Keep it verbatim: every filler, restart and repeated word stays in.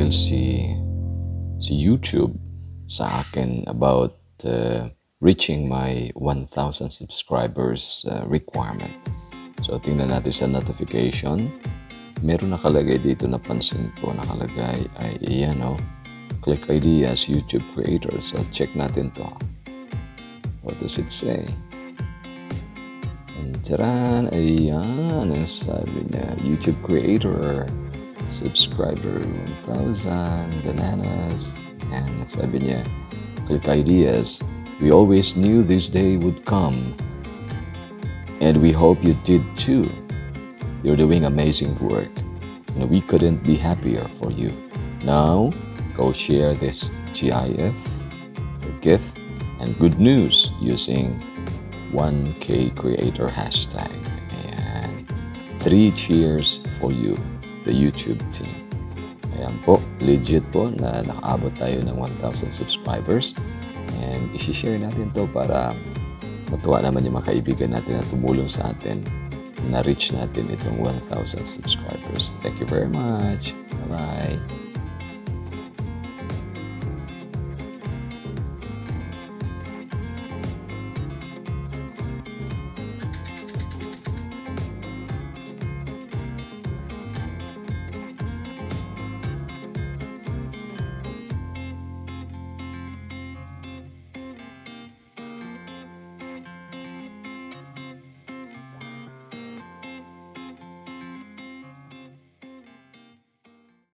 email si si YouTube sa akin about uh, reaching my one thousand subscribers uh, requirement. So tingnan natin sa notification. Meron nakalagay dito, napansin ko, nakalagay ay iyan o. Click Ideas YouTube Creator. So check natin to. What does it say? And taran, ayan, ang sabi niya, YouTube Creator, subscriber one thousand, bananas. And sabi niya, click Ideas. We always knew this day would come. And we hope you did too. You're doing amazing work. And we couldn't be happier for you. Now, go share this GIF, gift, and good news using one K creator hashtag. And three cheers for you, the YouTube team. Ayan po, legit po na nakaabot tayo ng one thousand subscribers. And isi-share natin to para matuwa naman yung mga kaibigan natin na tumulong sa atin na reach natin itong one thousand subscribers. Thank you very much. Bye-bye.